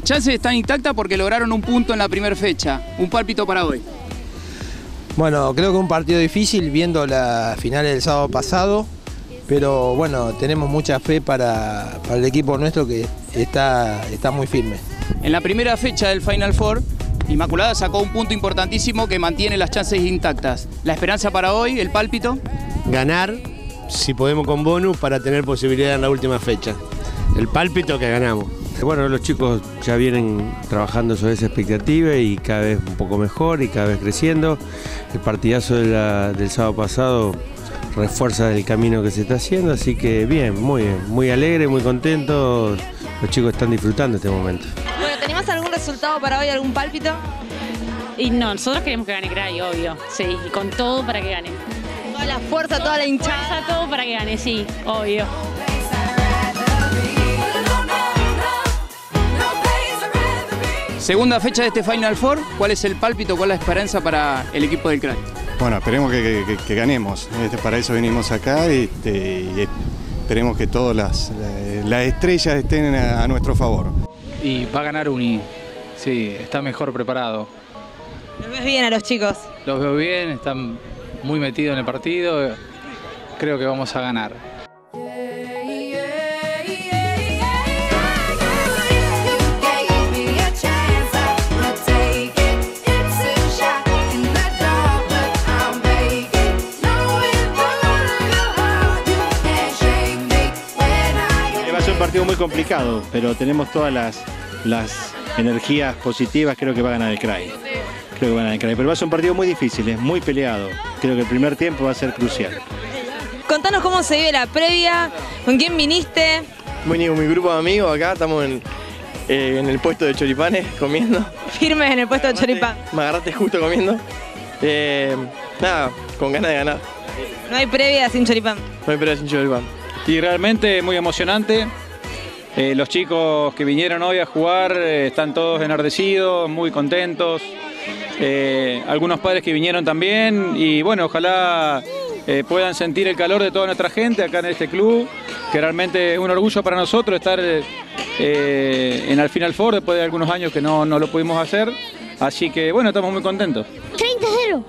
Las chances están intactas porque lograron un punto en la primera fecha. Un pálpito para hoy. Bueno, creo que un partido difícil viendo la final del sábado pasado, pero bueno, tenemos mucha fe para el equipo nuestro que está muy firme. En la primera fecha del Final Four, Inmaculada sacó un punto importantísimo que mantiene las chances intactas. La esperanza para hoy, el pálpito. Ganar, si podemos con bonus, para tener posibilidad en la última fecha. El pálpito que ganamos. Bueno, los chicos ya vienen trabajando sobre esa expectativa y cada vez un poco mejor y cada vez creciendo. El partidazo del sábado pasado refuerza el camino que se está haciendo, así que bien, muy alegre, muy contento. Los chicos están disfrutando este momento. Bueno, ¿tenemos algún resultado para hoy, algún pálpito? Y no, nosotros queremos que gane Cray, obvio, sí, y con todo para que gane. Toda la fuerza, toda la hinchada. Fuerza, todo para que gane, sí, obvio. Segunda fecha de este Final Four, ¿cuál es el pálpito, cuál es la esperanza para el equipo del Cray? Bueno, esperemos que ganemos. Para eso venimos acá y esperemos que todas las estrellas estén a nuestro favor. Y va a ganar Uni, sí, está mejor preparado. ¿Los ves bien a los chicos? Los veo bien, están muy metidos en el partido, creo que vamos a ganar. Va a ser un partido muy complicado, pero tenemos todas las energías positivas, creo que va a ganar el Cray. Creo que va a ganar el Cray, pero va a ser un partido muy difícil, es muy peleado. Creo que el primer tiempo va a ser crucial. Contanos cómo se vive la previa, con quién viniste. Bueno, mi grupo de amigos acá, estamos en el puesto de choripanes comiendo. Firmes en el puesto de choripán. Me agarraste justo comiendo. Nada, con ganas de ganar. No hay previa sin choripán. No hay previa sin choripán. Y realmente muy emocionante. Los chicos que vinieron hoy a jugar están todos enardecidos, muy contentos. Algunos padres que vinieron también y bueno, ojalá puedan sentir el calor de toda nuestra gente acá en este club, que realmente es un orgullo para nosotros estar en el Final Four después de algunos años que no lo pudimos hacer. Así que bueno, estamos muy contentos. 30-0.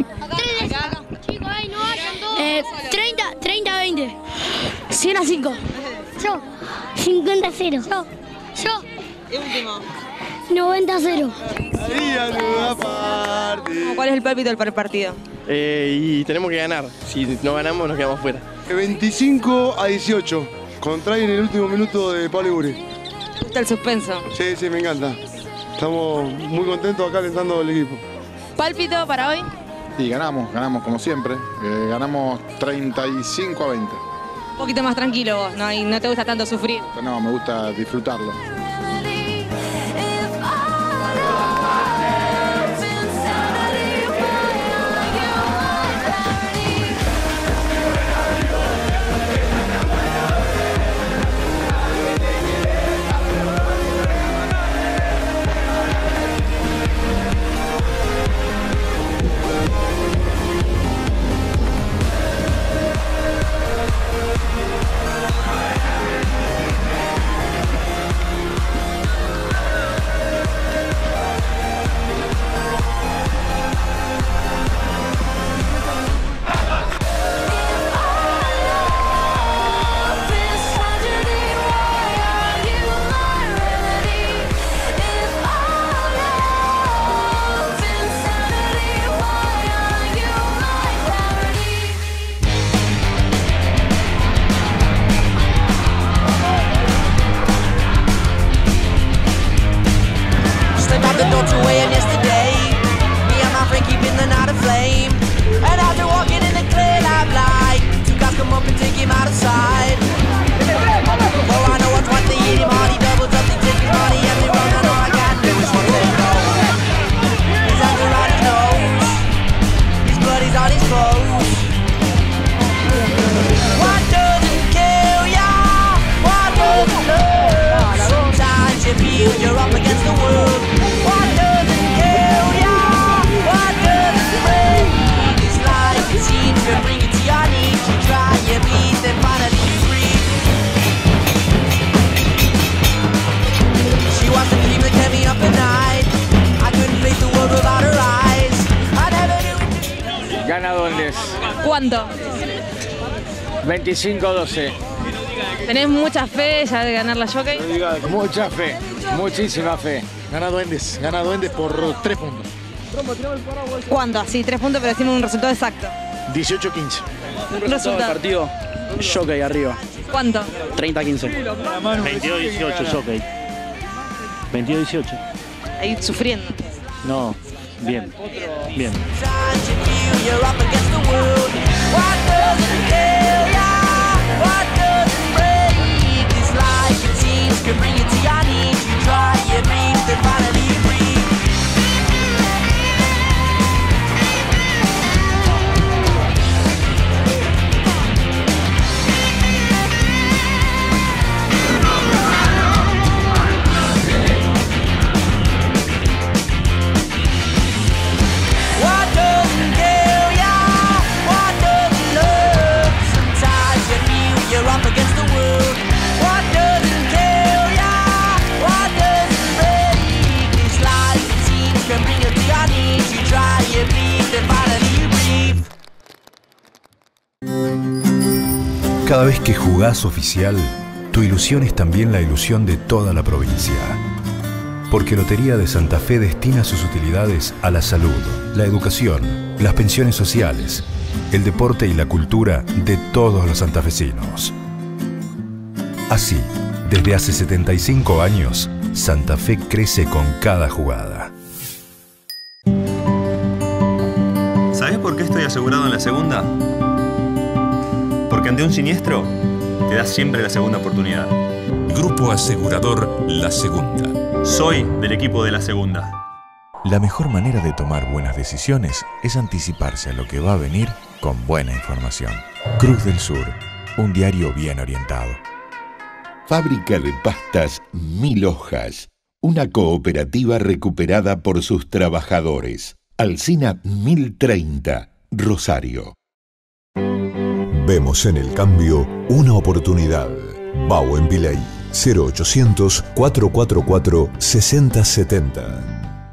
30-20. 100-5. Yo. 50-0. Yo. Último. 90-0. ¿Cuál es el pálpito para el partido? Y tenemos que ganar. Si no ganamos, nos quedamos fuera. 25-18. Contrae en el último minuto de Pablo Iburi. ¿Te gusta el suspenso? Sí, me encanta. Estamos muy contentos acá alentando al equipo. ¿Pálpito para hoy? Y ganamos como siempre. Ganamos 35-20. Un poquito más tranquilo vos, no te gusta tanto sufrir. No, me gusta disfrutarlo. ¿Cuánto? 25-12. ¿Tenés mucha fe ya de ganar la Jockey? Mucha fe, muchísima fe. Gana Duendes por 3 puntos. ¿Cuánto? Así, 3 puntos, pero decimos un resultado exacto. 18-15. Un resultado. Partido, Jockey arriba. ¿Cuánto? 30-15. 22-18 Jockey. 22-18. Ahí sufriendo. No, bien. Bien. Cada vez que jugás oficial, tu ilusión es también la ilusión de toda la provincia. Porque Lotería de Santa Fe destina sus utilidades a la salud, la educación, las pensiones sociales, el deporte y la cultura de todos los santafesinos. Así, desde hace 75 años, Santa Fe crece con cada jugada. ¿Sabés por qué estoy asegurado en la segunda? Porque ante un siniestro, te da siempre la segunda oportunidad. Grupo Asegurador La Segunda. Soy del equipo de La Segunda. La mejor manera de tomar buenas decisiones es anticiparse a lo que va a venir con buena información. Cruz del Sur, un diario bien orientado. Fábrica de pastas Mil Hojas, una cooperativa recuperada por sus trabajadores. Alsina 1030, Rosario. Vemos en el cambio una oportunidad. Bauenpillay, 0800-444-6070.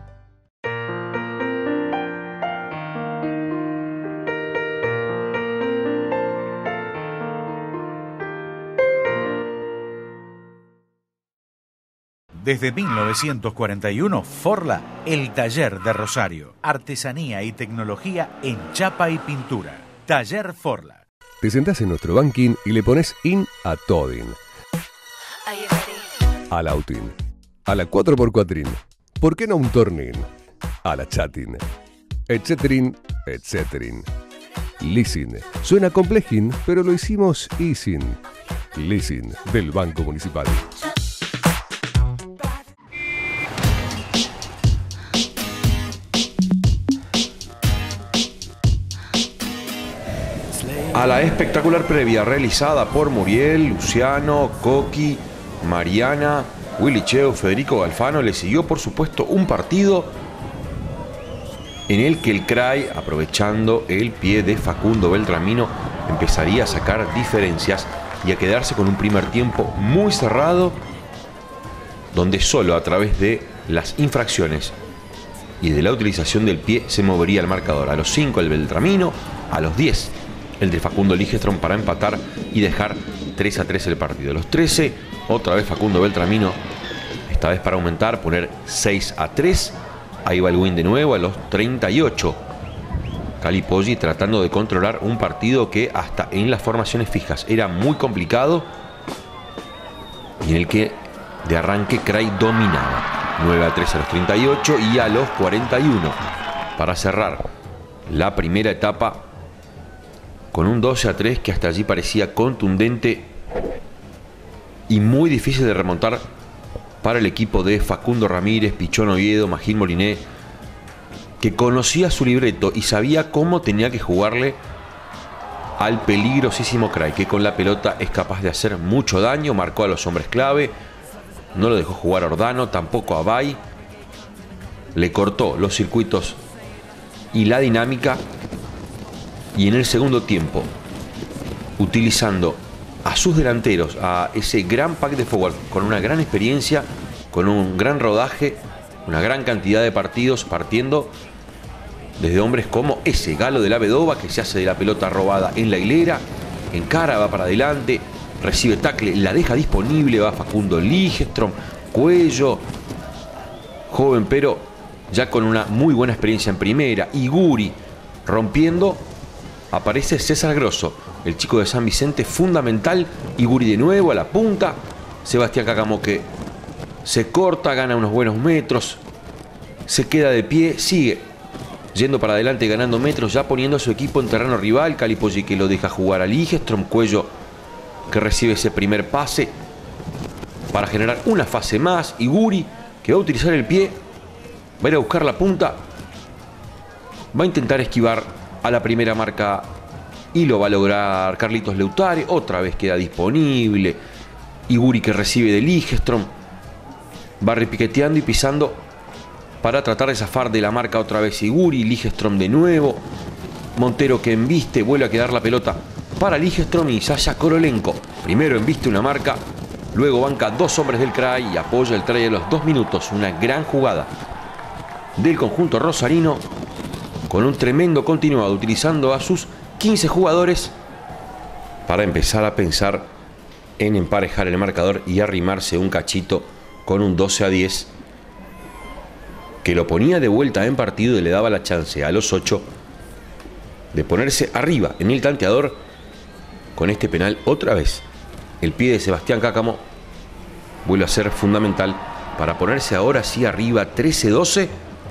Desde 1941, Forla, el taller de Rosario. Artesanía y tecnología en chapa y pintura. Taller Forla. Te sentás en nuestro banking y le pones in a Todin. Al Autin. A la 4x4. ¿Por qué no un Tornin? A la Chatin. Etcéterin, etcéterin. Leasing. Suena complejín, pero lo hicimos easing. Leasing del Banco Municipal. A la espectacular previa realizada por Muriel, Luciano, Coqui, Mariana, Willy Cheo, Federico Galfano, le siguió por supuesto un partido en el que el CRAI, aprovechando el pie de Facundo Beltramino, empezaría a sacar diferencias y a quedarse con un primer tiempo muy cerrado, donde solo a través de las infracciones y de la utilización del pie se movería el marcador. A los 5 el Beltramino, a los 10 el de Facundo Ligestrom para empatar y dejar 3-3 el partido. A los 13, otra vez Facundo Beltramino, esta vez para aumentar, poner 6-3. Ahí va el win de nuevo a los 38. Cali Poggi tratando de controlar un partido que hasta en las formaciones fijas era muy complicado y en el que de arranque CRAI dominaba. 9-3 a los 38 y a los 41 para cerrar la primera etapa con un 12-3 que hasta allí parecía contundente y muy difícil de remontar para el equipo de Facundo Ramírez, Pichón Oviedo, Magín Moliné, que conocía su libreto y sabía cómo tenía que jugarle al peligrosísimo CRAI, que con la pelota es capaz de hacer mucho daño. Marcó a los hombres clave, no lo dejó jugar a Ordano, tampoco a Bay, le cortó los circuitos y la dinámica. Y en el segundo tiempo, utilizando a sus delanteros, a ese gran pack de forward, con una gran experiencia, con un gran rodaje, una gran cantidad de partidos, partiendo desde hombres como ese Galo de la Vedova, que se hace de la pelota robada en la hilera, encara, va para adelante, recibe tackle, la deja disponible, va Facundo Ligestrom, Cuello, joven pero ya con una muy buena experiencia en primera, Iguri rompiendo, aparece César Grosso, el chico de San Vicente, fundamental, Iguri de nuevo a la punta, Sebastián Cácamo que se corta, gana unos buenos metros, se queda de pie, sigue yendo para adelante, ganando metros, ya poniendo a su equipo en terreno rival. Calipolli que lo deja jugar a Ligestrom, Cuello que recibe ese primer pase para generar una fase más, Iguri que va a utilizar el pie, va a ir a buscar la punta, va a intentar esquivar a la primera marca y lo va a lograr Carlitos Leutare, otra vez queda disponible, Iguri que recibe de Ligestrom, va repiqueteando y pisando para tratar de zafar de la marca otra vez Iguri, Ligestrom de nuevo, Montero que embiste, vuelve a quedar la pelota para Ligestrom y Sasha Korolenko, primero embiste una marca, luego banca dos hombres del CRAI y apoya el try a los 2 minutos, una gran jugada del conjunto rosarino con un tremendo continuado, utilizando a sus 15 jugadores para empezar a pensar en emparejar el marcador y arrimarse un cachito con un 12-10 que lo ponía de vuelta en partido y le daba la chance a los 8 de ponerse arriba en el tanteador con este penal otra vez. El pie de Sebastián Cácamo vuelve a ser fundamental para ponerse ahora sí arriba 13-12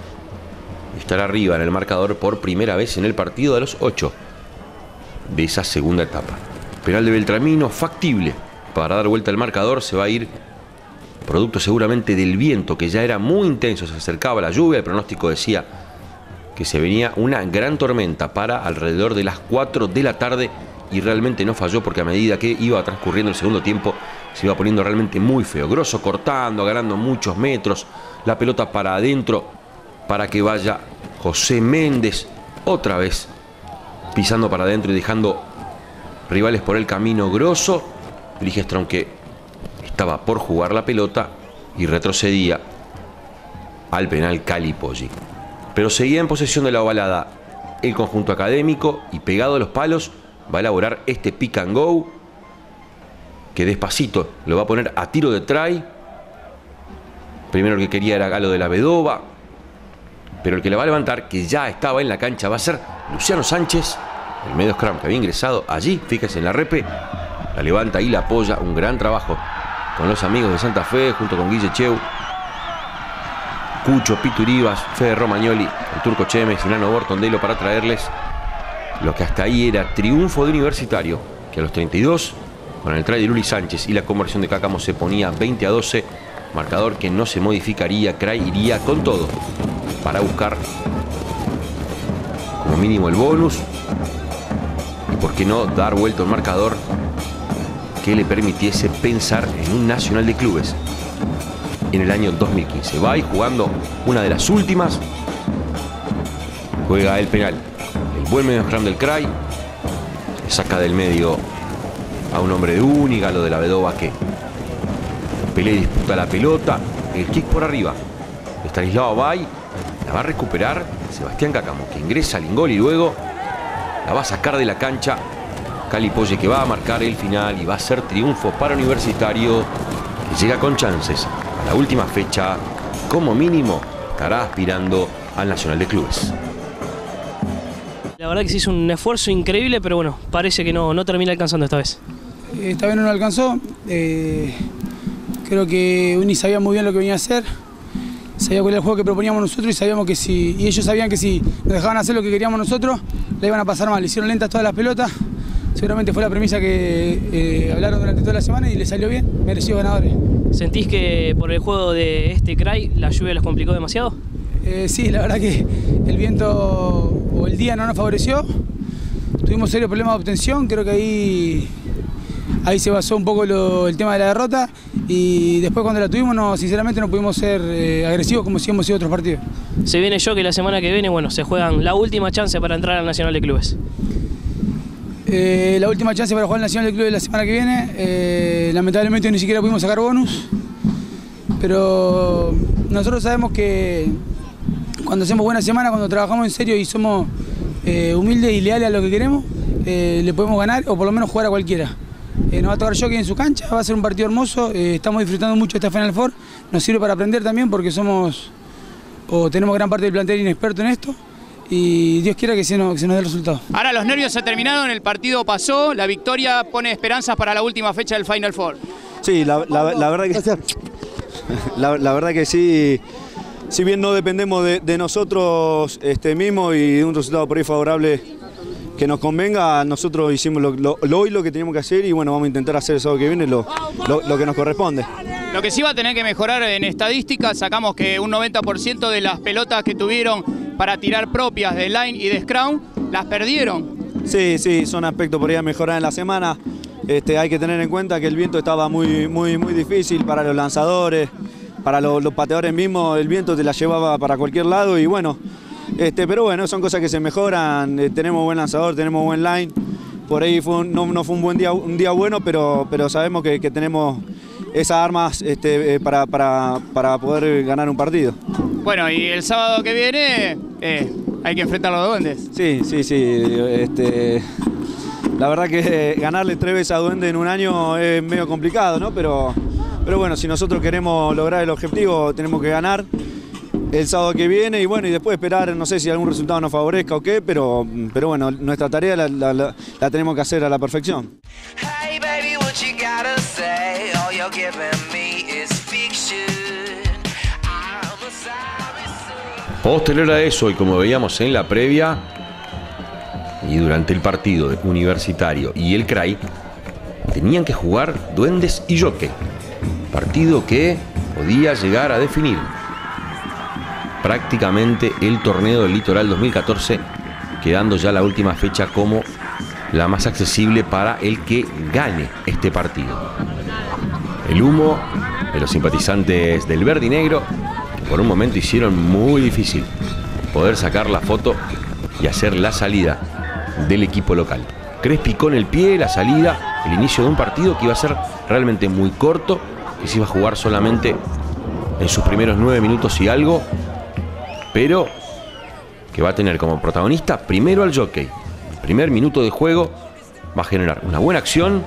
y estar arriba en el marcador por primera vez en el partido de los 8 de esa segunda etapa. Penal de Beltramino, factible para dar vuelta al marcador, se va a ir producto seguramente del viento que ya era muy intenso, se acercaba la lluvia, el pronóstico decía que se venía una gran tormenta para alrededor de las 4 de la tarde y realmente no falló porque a medida que iba transcurriendo el segundo tiempo se iba poniendo realmente muy feo. Grosso cortando, ganando muchos metros, la pelota para adentro para que vaya José Méndez, otra vez pisando para adentro y dejando rivales por el camino. Grosso, Ligestrom que estaba por jugar la pelota y retrocedía al penal Calipolli. Pero seguía en posesión de la ovalada el conjunto académico y pegado a los palos va a elaborar este pick and go que despacito lo va a poner a tiro de try. Primero el que quería era Galo de la Vedova, pero el que le va a levantar, que ya estaba en la cancha, va a ser Luciano Sánchez, el medio scrum que había ingresado allí, fíjese en la repe, la levanta y la apoya, un gran trabajo con los amigos de Santa Fe, junto con Guille Cheu, Cucho, Pito Uribas, Fede Romagnoli, el Turco Chemes y Nano Bortondelo para traerles lo que hasta ahí era triunfo de Universitario, que a los 32, con el try de Luli Sánchez y la conversión de Cácamo se ponía 20-12, marcador que no se modificaría, CRAI iría con todo para buscar como mínimo el bonus y por qué no dar vuelta al marcador que le permitiese pensar en un Nacional de Clubes en el año 2015. Va y jugando una de las últimas, juega el penal, el buen medio scrum del CRAI, saca del medio a un hombre de Uni, Galo de la Vedova que pelea y disputa la pelota, el kick por arriba, Estanislao Bay, la va a recuperar Sebastián Cácamo que ingresa al ingol y luego la va a sacar de la cancha Calipolli que va a marcar el final y va a ser triunfo para Universitario que llega con chances a la última fecha, como mínimo estará aspirando al Nacional de Clubes. La verdad que se hizo un esfuerzo increíble, pero bueno, parece que no termina alcanzando esta vez. Esta vez no lo alcanzó, creo que Uni sabía muy bien lo que venía a hacer, sabía cuál era el juego que proponíamos nosotros y sabíamos que y ellos sabían que si nos dejaban hacer lo que queríamos nosotros, la iban a pasar mal. Hicieron lentas todas las pelotas, seguramente fue la premisa que hablaron durante toda la semana y les salió bien, merecidos ganadores. ¿Sentís que por el juego de este CRAI la lluvia los complicó demasiado? Sí, la verdad que el viento o el día no nos favoreció, tuvimos serios problemas de obtención, creo que ahí se basó un poco el tema de la derrota y después cuando la tuvimos sinceramente no pudimos ser agresivos como si hemos sido otros partidos. Se viene que la semana que viene, bueno, se juegan la última chance para entrar al Nacional de Clubes. La última chance para jugar al Nacional de Clubes la semana que viene, lamentablemente ni siquiera pudimos sacar bonus, pero nosotros sabemos que cuando hacemos buena semana, cuando trabajamos en serio y somos humildes y leales a lo que queremos, le podemos ganar o por lo menos jugar a cualquiera. Nos va a tocar Jockey en su cancha, va a ser un partido hermoso, estamos disfrutando mucho esta Final Four, nos sirve para aprender también porque tenemos gran parte del plantel inexperto en esto y Dios quiera que se nos dé el resultado. Ahora los nervios se terminaron, el partido pasó, la victoria pone esperanzas para la última fecha del Final Four. Sí, la verdad que la verdad que sí. Si bien no dependemos de nosotros mismos y de un resultado por ahí favorable que nos convenga, nosotros hicimos hoy lo que teníamos que hacer y bueno, vamos a intentar hacer el sábado que viene lo que nos corresponde. Lo que sí va a tener que mejorar en estadística, sacamos que un 90% de las pelotas que tuvieron para tirar propias de line y de scrum, las perdieron. Sí, son aspectos por ahí a mejorar en la semana. Hay que tener en cuenta que el viento estaba muy difícil para los lanzadores. Para los pateadores mismos el viento te la llevaba para cualquier lado y bueno, pero bueno, son cosas que se mejoran, tenemos buen lanzador, tenemos buen line, por ahí no fue un día bueno, pero sabemos que tenemos esas armas para poder ganar un partido. Bueno, y el sábado que viene hay que enfrentar a los Duendes. Sí, la verdad que ganarle 3 veces a Duendes en un año es medio complicado, ¿no? Pero bueno, si nosotros queremos lograr el objetivo, tenemos que ganar el sábado que viene y bueno, y después esperar, no sé si algún resultado nos favorezca o qué, pero bueno, nuestra tarea la tenemos que hacer a la perfección. Posterior a eso, y como veíamos en la previa y durante el partido de Universitario y el CRAI, tenían que jugar Duendes y Jockey. Partido que podía llegar a definir prácticamente el torneo del Litoral 2014, quedando ya la última fecha como la más accesible para el que gane este partido. El humo de los simpatizantes del verde y negro, que por un momento hicieron muy difícil poder sacar la foto y hacer la salida del equipo local. Crespi con el pie, la salida, el inicio de un partido que iba a ser realmente muy corto, que se iba a jugar solamente en sus primeros 9 minutos y algo, pero que va a tener como protagonista primero al Jockey. El primer minuto de juego va a generar una buena acción,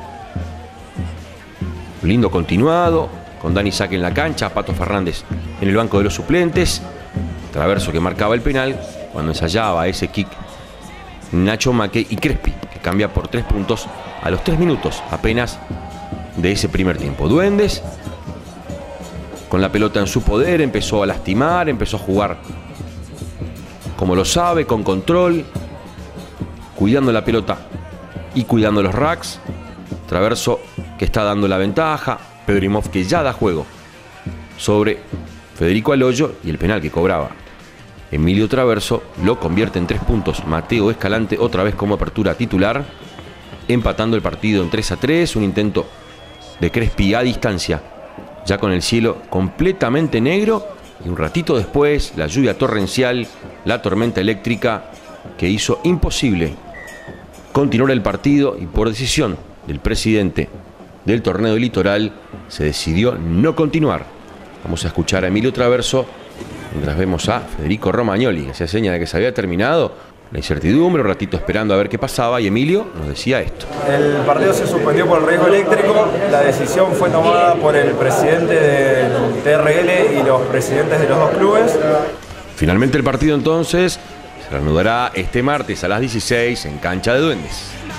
un lindo continuado, con Dani Saque en la cancha, Pato Fernández en el banco de los suplentes, Traverso que marcaba el penal, cuando ensayaba ese kick Nacho Mackey y Crespi, que cambia por 3 puntos a los 3 minutos apenas de ese primer tiempo. Duendes, con la pelota en su poder, empezó a lastimar, empezó a jugar como lo sabe, con control, cuidando la pelota y cuidando los racks. Traverso que está dando la ventaja, Pedrimov que ya da juego sobre Federico Aloyo y el penal que cobraba Emilio Traverso lo convierte en 3 puntos Mateo Escalante, otra vez como apertura titular, empatando el partido en 3-3, un intento de Crespi a distancia, ya con el cielo completamente negro, y un ratito después la lluvia torrencial, la tormenta eléctrica que hizo imposible continuar el partido, y por decisión del presidente del torneo del Litoral se decidió no continuar. Vamos a escuchar a Emilio Traverso mientras vemos a Federico Romagnoli, que se señala de que se había terminado la incertidumbre, un ratito esperando a ver qué pasaba, y Emilio nos decía esto. El partido se suspendió por el riesgo eléctrico, la decisión fue tomada por el presidente del TRL y los presidentes de los 2 clubes. Finalmente el partido entonces se reanudará este martes a las 16 en cancha de Duendes.